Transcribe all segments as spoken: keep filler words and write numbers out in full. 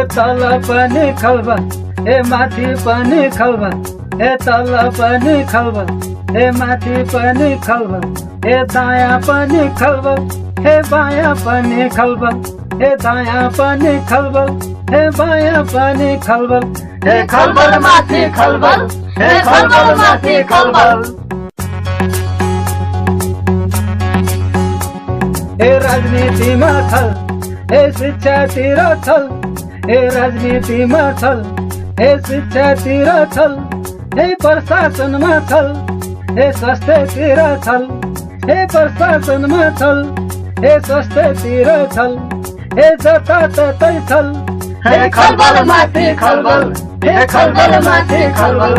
तल पनि खलबल ए माथि पनि खलबल ए तल पनि खलबल ए माथि पनि खलबल ए दायाँ पनि खलबल ए बायाँ पनि खलबल ए दायाँ पनि खलबल ए बायाँ पनि खलबल ए खलबल माथि खलबल ए खलबल माथि खलबल ए राजनीतिमा छल ए शिक्षातिर छल ए राजनीतिमा छल ए शिक्षातिर छल ए प्रशासनमा छल ए स्वास्थ्यतिर छल ए प्रशासनमा छल ए स्वास्थ्यतिर छल ए जताततै छल ए खलबल माथि खलबल ए खलबल माथि खलबल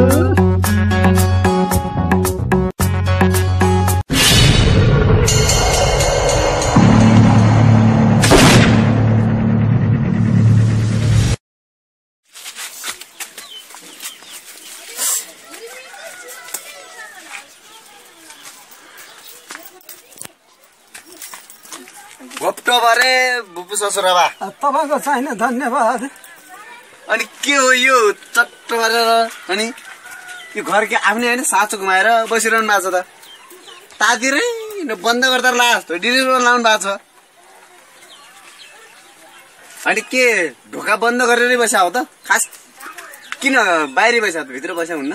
घोप्टो भरे बुपु ससुराबा तपाईको छैन धन्यवाद। अनि के हो यो चट्ट भरेर अनि यो घर के आफ्नै होइन साँचो घुमाएर बसिरहनु भएको छ त तातिरै बन्द गर्दा लास्ट डिलिभर लाउनु भएको छ। अनि के ढोका बन्द गरेरै बस्या हो त खास किन बाहिर बस्या त भित्र बस्या हुन्न?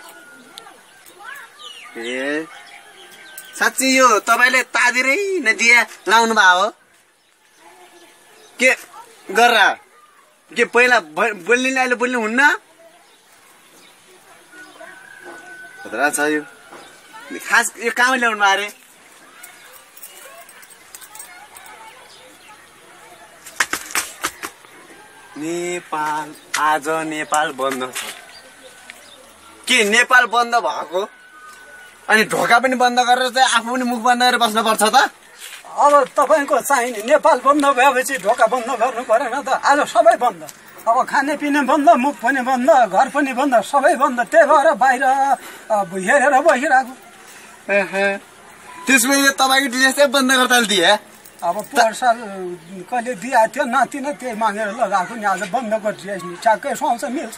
ए साँच्चै यो तपाईले तादिरै नदिया लाउनु भएको हो के गरेर के पहिला बोल्ने अहिले बोल्नु हुन्न? खतरा छ यो खास यो काम ल्याउनु भयो अरे। नेपाल आज नेपाल बन्द छ। के नेपाल बन्द भएको अनि ढोका पनि बन्द गरेर चाहिँ आफू पनि मुख बन्द गरेर बस्नु पर्छ त? अब तपाईको चाहिने नेपाल बन्द भएपछि ढोका बन्द गर्नु परेन त? आज सबै बन्द, अब खाने पिने बन्द, मुख पनि बन्द, घर पनि बन्द, सबै बन्द। त्यही भएर बाहिर हेरेर बसिरहेको। त्यसमा यो तपाईँको ड्रेस चाहिँ बन्द गर्दा दिए? अब पोहोर साल कहिले दिएको थियो नातिन त्यही मागेर लगाएको नि। आज बन्दको ड्रेस नि ठ्याक्कै सुहाउँछ मिल्छ।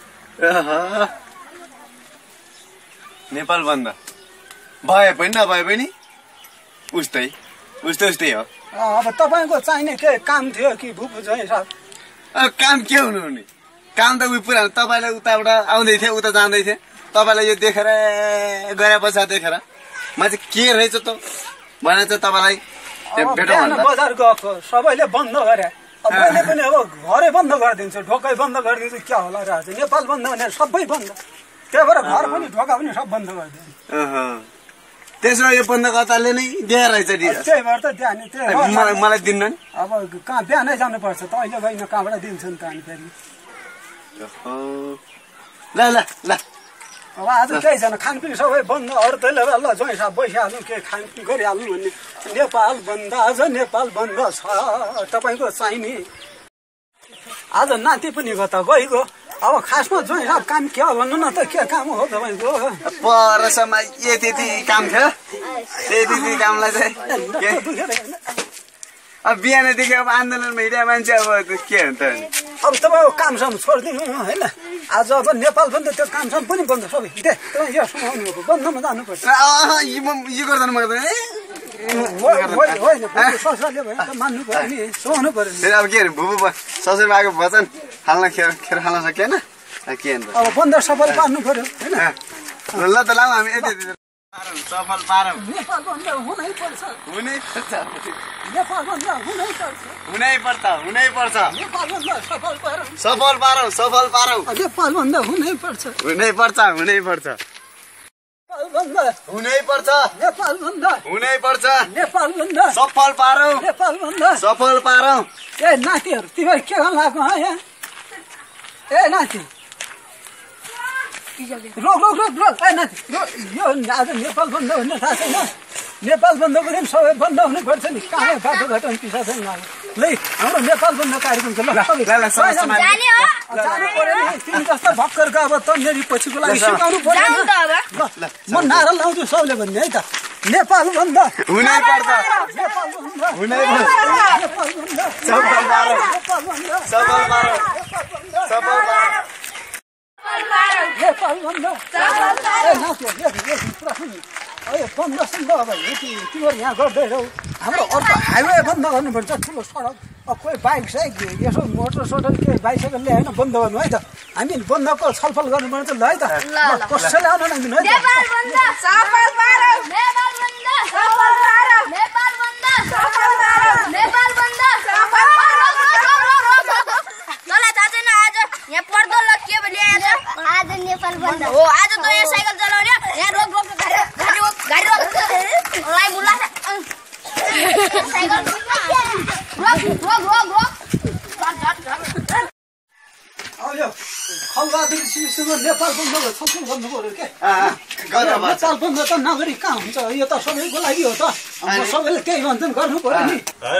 नेपाल बन्द भए पनि नभए पनि उस्तै उस्तै उस्तै हो। अब तपाईँको चाहिने के काम थियो कि भुपु चाहिँ साहब? काम के हुनु हुने काम त उयो पुरा तपाईँलाई उताबाट आउँदै थिएँ उता जाँदै थिएँ तपाईँलाई यो देखेर गरे पछाडि देखेर म चाहिँ के रहेछ त भने चाहिँ तपाईँलाई बजार गएको सबैले बन्द गरे। मैले पनि अब घरै बन्द गरिदिन्छु, ढोकै बन्द गरिदिन्छु, क्या होला र? आज नेपाल बन्द भने सबै बन्द। त्यही भएर घर पनि ढोका पनि सब बन्द गरिदिन्छु। त्यसमा यो बन्द गर्दाले नै दिएर रहेछ। त्यही भएर त त्यहाँ नि त्यही मलाई दिनु नि। अब कहाँ बिहानै जानुपर्छ त, अहिले गइन कहाँबाट दिन्छु नि त अनि फेरि। ल ल ल अब आज केही छैन, खानपिन सबै बन्द। अरू त्यसले ल ज्वाइँ साहब बसिहाल्नु, के खानपिन गरिहाल्नु भन्ने। नेपाल बन्द आज नेपाल बन्द छ। तपाईँको चाहिने आज नाति पनि गयो गइगयो। अब खासमा ज्वाइँ साहब काम के हो भन्नु न त? के काम हो तपाईँको? परसम्म यति यति काम थियो, त्यति यति कामलाई चाहिँ अब बिहानदेखि अब आन्दोलनमा हिँडेको मान्छे अब के हुन्छ? अब तपाईँको कामसाम छोडिदिनु होइन। आज अब नेपाल बन्द, त्यो कामसाम पनि बन्द सबै। दे तपाईँ यो सुनाउनु हो, बन्दमा जानुपर्छ। यो गर्दैन म ससुराले भयो त मान्नु पऱ्यो नि, सुहाउनु पऱ्यो नि। अब के अरे भुपु ससुर बाको वचन हाल्न खेर खेर हाल्न सकेन के अन्त? अब बन्द सफल पार्नु पऱ्यो होइन। ल त लाउँ हामी यति सफल पारौँ। नेपाल बन्द हुनै पर्छ, हुनै पर्छ, नेपाल बन्द हुनै पर्छ, हुनै पर्छ, हुनै पर्छ। नेपाल बन्द सफल पारौँ, सफल पारौँ, सफल पारौँ। नेपाल बन्द हुनै पर्छ, हुनै पर्छ, हुनै पर्छ, बन्द हुनै पर्छ, नेपाल बन्द हुनै पर्छ, नेपाल बन्द सफल पारौँ, नेपाल बन्द सफल पारौँ। ए नातिहरू तिमीहरू के गर्नु लाग्नु यहाँ? ए नाति रोक रोक रोक रोक ए नाति यो आज नेपाल बन्द हुने थाहा छैन? नेपाल बन्द पनि सबै बन्द हुनुपर्छ नि। कहाँ बाटो घाटो पिसा छैन। ल हाम्रो नेपाल बन्द कार्यक्रम छ। जानु पर्यो नि, तिमी जस्तो भक्करको अब तन्नेरी पछिको लागि सिकाउनु पर्यो। म नारा लाउँछु सबले भन्ने है त, नेपाल बन्द हुनै पर्छ, नेपाल बन्द हुनै पर्छ, नेपाल बन्द सफल पारौँ, नेपाल बन्द सफल पारौँ। नेपाल बन्द ए बन्द सुन्द अब यति तिमीहरू यहाँ गर्दै रौ हाम्रो अर्को हाइवे बन्द गर्नुपर्छ ठुलो सडक अब कोही बाइक साइक यसो मोटर सोटर के बाइसाइकल ल्याएन बन्द गर्नु है त हामी बन्दको छलफल गर्नुपर्छ ल है त कसैले आउनु नदिनु है नेपाल बन्द हो आज त यहाँ साइकल चलाउने यहाँ रोक रोक गाडी रोक गाडी रोक लाई बुला साइकल रोक रोक रोक रोक यो खलबहादुर सिंहसँग नेपाल बन्द छलफल गर्नु पर्यो के नेपाल बन्द त नगरी कहाँ हुन्छ यो त सबैको लागि हो त सबैले त्यही भन्छन् गर्नु पर्यो नि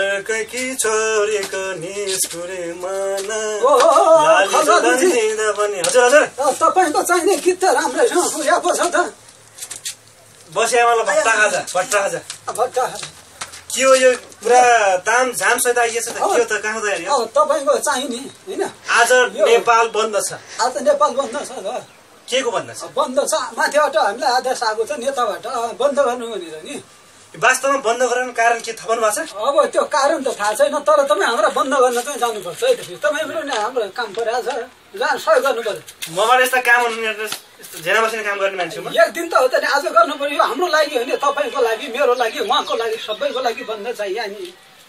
तपाईँको चाहिने गीत त राम्रैसँग पुगेको छ त बस्यामालाई भट्टा खाजा भट्टा खाजा भट्टा के हो यो पुरा ताम झाम सहित आइएछ त के हो त कहाँ तयारी अब तपाईँको चाहिने होइन आज नेपाल बन्द छ आज नेपाल बन्द छ त के को बन्द छ बन्द छ माथिबाट हामीलाई आदेश आएको छ नेताबाट बन्द गर्नु भनेर नि वास्तवमा बन्द गराउनु कारण के थप्नु भएको छ अब त्यो कारण त थाहा छैन तर तपाईँ हाम्रो बन्द गर्न चाहिँ जानुपर्छ है त तपाईँ पनि हाम्रो काम परिरहेको छ जहाँ सहयोग गर्नु पर्यो मबाट यस्ता काम झेना बसेर काम गर्ने मान्छे एक दिन त हो त नि आज गर्नु पर्यो हाम्रो लागि होइन तपाईँको लागि मेरो लागि उहाँको लागि सबैको लागि बन्द चाहियो नि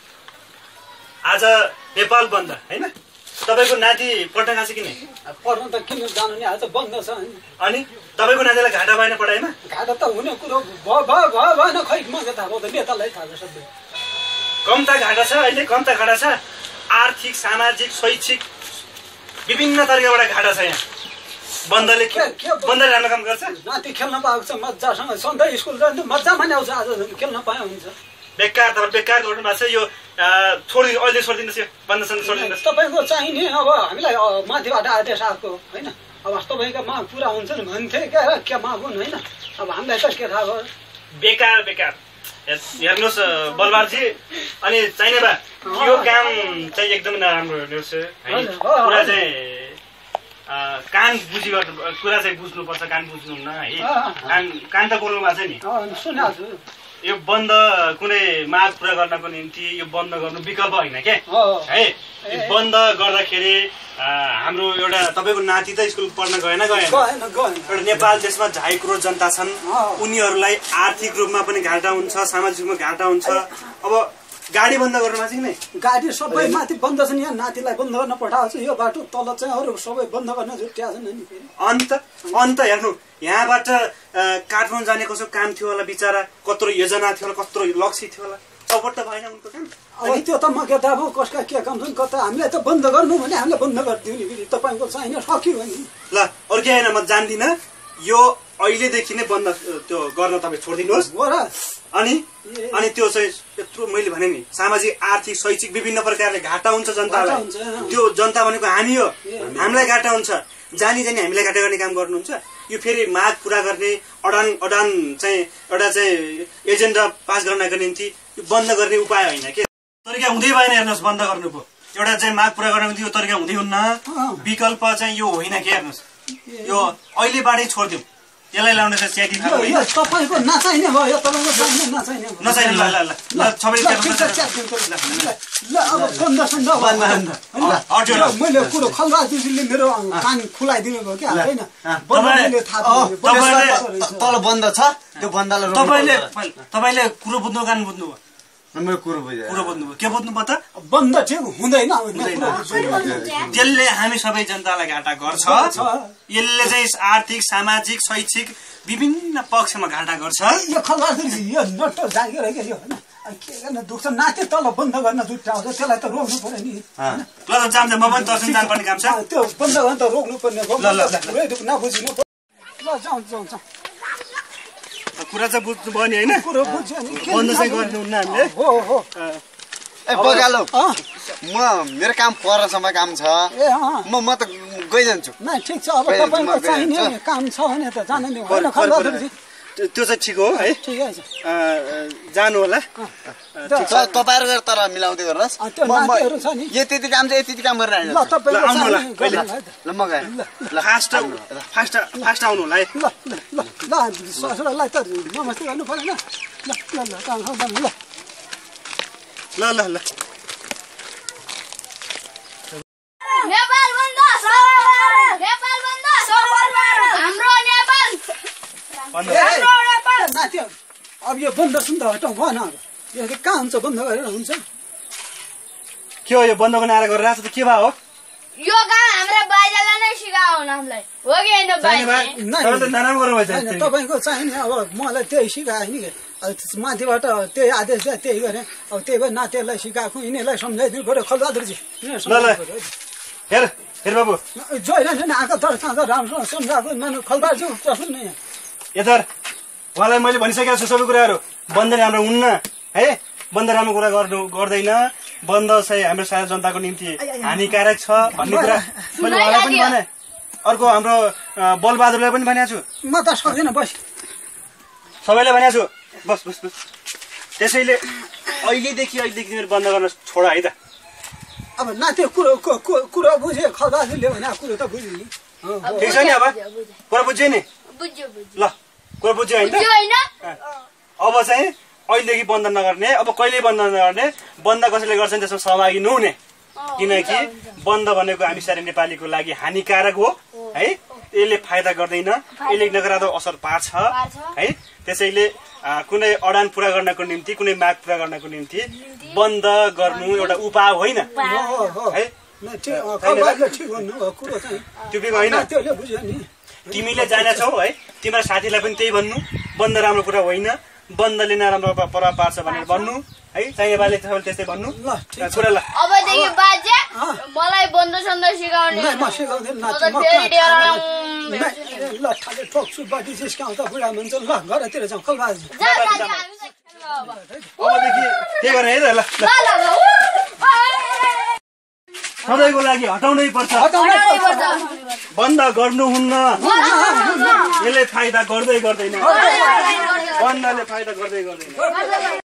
आज नेपाल बन्द होइन तपाईँको नाति पढ्न गएको छ कि नै पढ्न त किन जानु नि आज बन्द छ अनि तपाईँको नातिलाई घाटा भएन पढाइमा घाटा त हुने कुरो भयो भयो भएन खै मलाई थाहा भयो त नेतालाई थाहा छ सबै कम्ता घाटा छ अहिले कम्ता घाटा छ आर्थिक सामाजिक शैक्षिक विभिन्न तरिकाबाट घाटा छ यहाँ बन्दले बन्दले राम्रो काम गर्छ नाति खेल्न पाएको छ मजासँग सधैँ स्कुल जान्छ मजामा ल्याउँछ आज खेल्न पाए हुन्छ बेकार तपाईँ बेकार गर्नु भएको छ यो छोडिदिनु अहिले छोडिदिनुहोस् यो बन्द सन्द छोडिदिनुहोस् तपाईँको चाहिने अब हामीलाई माथिबाट आदेश आएको होइन अब तपाईँको माग पुरा हुन्छ नि भन्थे क्या के माग हुन् होइन अब हामीलाई त के थाहा भयो बेकार बेकार हेर्नुहोस् बलबारजी अनि चाहिने बा यो काम चाहिँ एकदमै नराम्रो हेर्नुहोस् पुरा चाहिँ कान बुझी गर्नु कुरा चाहिँ बुझ्नुपर्छ कान बुझ्नुहुन्न है कान कान त बोल्नु भएको छ नि सुनेको छु यो बन्द कुनै माग पुरा गर्नको निम्ति यो बन्द गर्नु विकल्प होइन के है बन्द गर्दाखेरि हाम्रो एउटा तपाईँको नाति त स्कुल पढ्न गएन गएन एउटा नेपाल देशमा झाइ करोड जनता छन् उनीहरूलाई आर्थिक रूपमा पनि घाटा हुन्छ सामाजिक रूपमा घाटा हुन्छ अब गाडी बन्द गर्नुमा चाहिँ नै गाडी सबै माथि बन्द छ नि यहाँ नातिलाई बन्द गर्न पठाएको छु यो बाटो तल चाहिँ अरू सबै बन्द गर्न छुट्याएको छ नि अन्त अन्त हेर्नु यहाँबाट काठमाडौँ जाने कसो काम थियो होला बिचरा कत्रो योजना थियो होला कत्रो लक्ष्य थियो होला सपोर्ट त भएन उनको काम अब त्यो त म के थाहा भयो कसका के काम छन् कता हामीलाई त बन्द गर्नु भने हामीले बन्द गरिदियो नि फेरि तपाईँको चाहिने सक्यो भने ल अरू के होइन म जान्दिनँ यो अहिलेदेखि नै बन्द त्यो गर्न तपाईँ छोडिदिनुहोस् अनि अनि त्यो चाहिँ यत्रो मैले भने नि सामाजिक आर्थिक शैक्षिक विभिन्न प्रकारले घाटा हुन्छ जनतालाई त्यो जनता भनेको हामी हो हामीलाई घाटा हुन्छ जानी जानी हामीलाई घाटा गर्ने काम गर्नुहुन्छ यो फेरि माग पुरा गर्ने अडान अडान चाहिँ एउटा चाहिँ एजेन्डा पास गर्नको निम्ति यो बन्द गर्ने उपाय होइन के तरिका हुँदै भएन हेर्नुहोस् बन्द गर्नुको एउटा चाहिँ माग पुरा गर्नको निम्ति यो तरिका हुँदै हुन्न विकल्प चाहिँ यो होइन के हेर्नुहोस् यो अहिलेबाटै छोडिदिउँ यसलाई लाउने चाहिँ च्याटिङ तपाईँको नचाहिने भयो तपाईँको चाहिने नचाहिने नचाहिने ल ल ल सबै ल अब बन्द सुन्द मैले कुरो खलबहादुरजीले मेरो कान खुलाइदिनु भयो क्या होइन तल बन्द छ त्यो बन्दलाई तपाईँले तपाईँले कुरो बुझ्नु कान बुझ्नु भयो मेरो कुरो बुझ्यो कुरो बुझ्नु भयो के बुझ्नु भयो त बन्द ठिक हुँदैन त्यसले हामी सबै जनतालाई घाटा गर्छ यसले चाहिँ आर्थिक सामाजिक शैक्षिक विभिन्न पक्षमा घाटा गर्छ यो खलबहादुरजी यो नट्टो जागिर के यो होइन के गर्न दुख्छ नाति तल बन्द गर्न जुट्याउँछ त्यसलाई त रोक्नु पर्यो नि ल त जान्छ म पनि दर्शन जानुपर्ने काम छ त्यो बन्द गर्न त रोक्नु पर्ने नबुझिनु ल जाउँ जाउँ जाउँ कुरा चाहिँ बुझ्नु भयो नि होइन कुरो बुझ्यो नि बन्द चाहिँ गर्नुहुन्न हामीले हो हो ए बगालो म मेरो काम परसम्म काम छ म म त गइजान्छु न ठिक छ अब तपाईँको चाहिने काम छ भने त जानु नि होइन खलबहादुरजी त्यो चाहिँ ठिक हो है ठिकै छ जानु होला तपाईँहरू गएर तर मिलाउँदै गर्नुहोस् यो त्यति काम चाहिँ यति काम गरेर ल तपाईँ आउनु होला कहिले ल म गएँ ल फास्ट फास्ट फास्ट आउनु होला है ल ल ल ससुरालाई त नमस्ते गर्नु परेन ल ल ल ल ल ल ल नेपाल बन्द नेपाल बन्द हाम्रो नेपाल हाम्रो नेपाल नाथ्यो अब यो बन्द सुन्द हटाउँ भन अब यो कहाँ हुन्छ बन्द गरेर हुन्छ के हो यो बन्द बनाएर गरेर आएको त के भयो हो यो काम हाम्रो बाजेलाई नै सिकाउनु हामीलाई हो कि होइन बाजे नराम्रो गर्नुभएछ तपाईँको चाहिने अब मलाई त्यही सिकायो नि माथिबाट त्यही आदेश दिए त्यही गरेँ अब त्यही भएर नातिहरूलाई सिकाएको यिनीहरूलाई सम्झाइदिनु पऱ्यो खलबहादुरजी हेर हेर बाबु जोइरहन्छ नि आएको तर कहाँ त राम्रो सम्झाएको मानु खलबहादुर प्रश्न नै यता उहाँलाई मैले भनिसकेको छु सबै कुराहरू बन्द राम्रो हुन्न है बन्द राम्रो कुरा गर्नु गर्दैन बन्द चाहिँ हाम्रो सारा जनताको निम्ति हानिकारक छ भन्ने कुरा मैले उहाँलाई पनि भने अर्को हाम्रो बलबहादुरलाई पनि भनेको छु म त सक्दिनँ बस सबैलाई भनेको छु बस बस बस त्यसैले अहिलेदेखि अहिलेदेखि तिमीहरू बन्द गर्न छोड है त अब नाति कुरो कुरो बुझ्यो खलबहादुरले भने कुरो त बुझ्यो नि ठिक छ नि अब कुरा बुझ्यो नि बुझ्यो बुझ्यो ल कुरा बुझ्यो होइन अब चाहिँ अहिलेदेखि बन्द नगर्ने अब कहिले बन्द नगर्ने बन्द कसैले गर्छ नि त्यसमा सहभागी नहुने किनकि बन्द भनेको हामी सारा नेपालीको लागि हानिकारक हो है यसले फाइदा गर्दैन यसले नकारात्मक असर पार्छ है त्यसैले कुनै अडान पुरा गर्नको निम्ति कुनै माग पुरा गर्नको निम्ति बन्द गर्नु एउटा उपाय होइन है त्यो होइन तिमीले जानेछौ है तिम्रो साथीलाई पनि त्यही भन्नु बन्द राम्रो कुरा होइन बन्दले नराम्रो प्रभाव पार्छ भनेर भन्नु है चाहिने बाले त्यस्तै भन्नु कुरा ल अबदेखि बाजे मलाई बन्द सन्द सिकाउने म सिकाउँदैन ल ठाले ठोक्छु बाटी जिस्काउँछ बुढा मान्छ ल घरतिर जाउँ खलबहादुर अबदेखि के गर्ने है त ल सधैँको लागि हटाउनै पर्छ बन्द गर्नुहुन्न यसले फाइदा गर्दै गर्दैन बन्दले फाइदा गर्दै गर्दैन